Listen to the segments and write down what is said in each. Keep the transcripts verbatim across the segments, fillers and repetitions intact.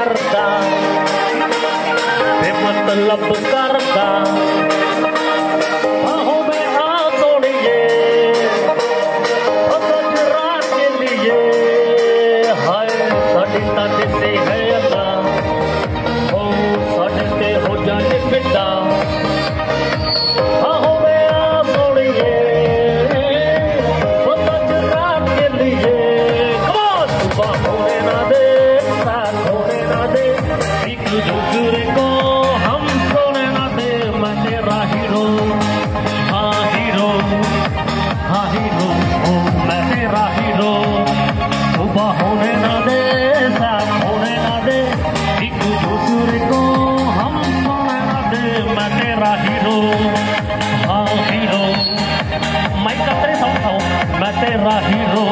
करदा ते मतलब करदा आहो मैं आ तोड़िए गजरा के लिए हाय साडी ताडे ते है अदा ओ साडे ते हो जाए फिदा आहो मैं आ तोड़िए गजरा के लिए सुबह होने ना दे रात होने ना दे एक दूसरे को हम सोने ना दे मैं तेरा हीरो हाँ हीरो हाँ हीरो ओ मैं तेरा हीरो सुबह होने ना दे रात होने ना दे एक दूसरे को हम सोने ना दे मैं तेरा हीरो हाँ हीरो मैं कतरे समझाऊं मैं तेरा हीरो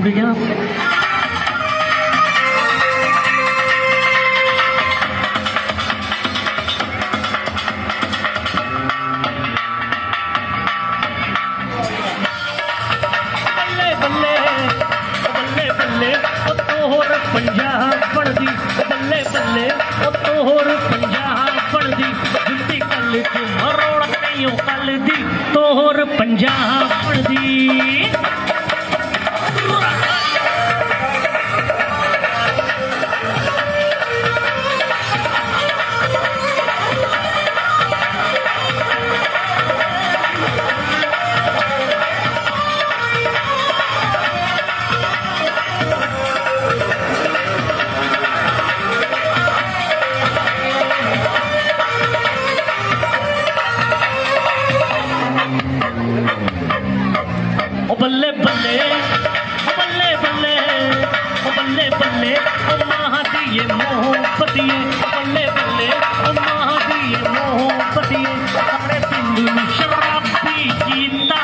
शुक्रिया। पंजाब बल्ले बल्ले तोहर पंजाब दी जुटी कल दी मरोड़ नहीं कल दी तोहर पंजाब दी बल्ले बल्ले बल्ले बल्ले बल्ले बल्ले मां दिए मोहब्बतिए बल्ले बल्ले मां दिए मोहब्बतिए अपने पिंड शराबी जीता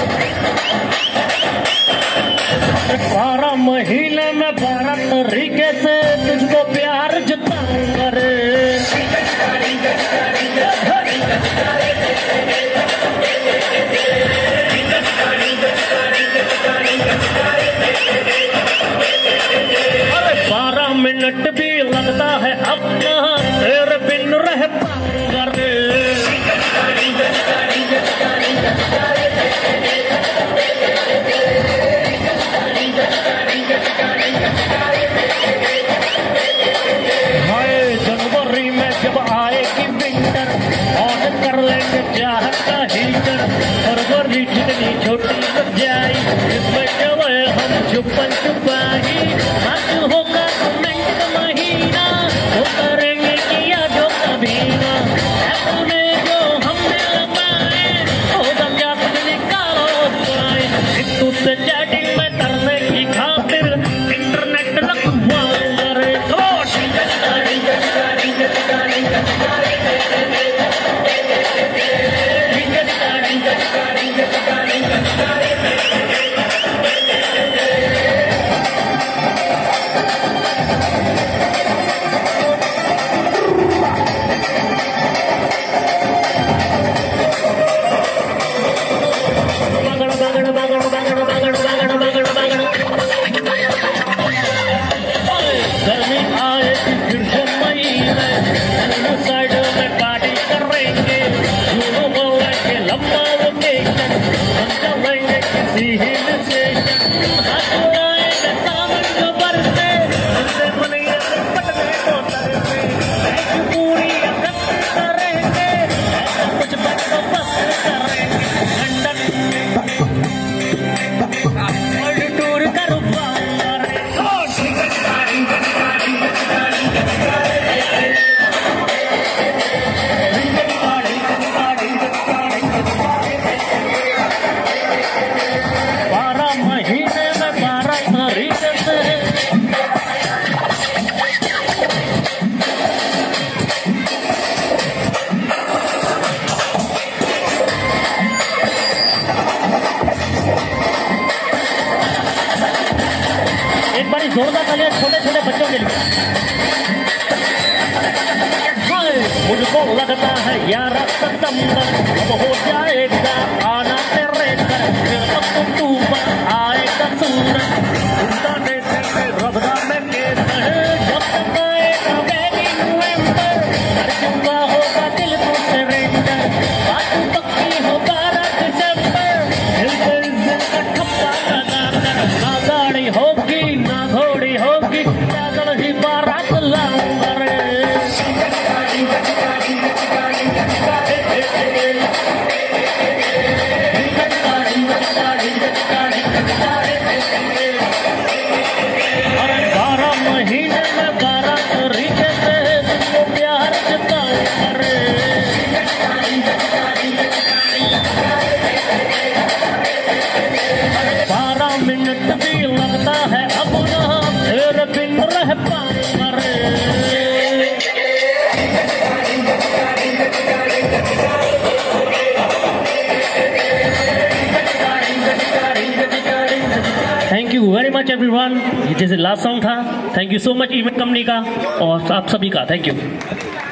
बारह महीने में बारह तरीके से तुझको प्यार जताऊंगा रे। अरे बारह मिनट भी लगता है अब कहाँ तेरे बिन रह पाऊंगा रे। जनवरी में जब आएगी विंटर ऑन कर लेंगे चाहत का हीटर। फरवरी जितनी छोटी लग जाए इसमें जब हम छुपन छुपाई। आज होगा कमेंट का महीना वो करेंगे किया जो कभी ना। अपने जो हमने लगाए होगा क्या कुछ निकालो पाए। एक दूसरे चैटिंग में करने की खातिर इंटरनेट लगवाऊंगा रे। जोरदार तालियां छोटे छोटे बच्चों के लिए। मुझको लगता है ग्यारह सितंबर अब हो जाएगा आना तेरे घर। फिर अब तू पर आएगा सूरज उनका देखे रबदा में केस है। जब तक आएगा बेबी नवंबर हर जुम्मा होगा दिल को सरेंडर। बात पक्की हो बारह दिसंबर दिल पे इस दिन का ठप्पा लगा कर। ना गाड़ी होगी ना घोड़ी होगी पैदल ही बारात लाऊंगा रे। अरे बारह महीने में बारह तरीके से तुमको प्यार जताऊंगा रे। बारह मिनट भी लगता है अब ना तेरे बिन रह पाऊंगा रे। Thank you very much everyone. ये जैसे लास्ट सॉन्ग था। Thank you so much event company का और आप सभी का थैंक यू।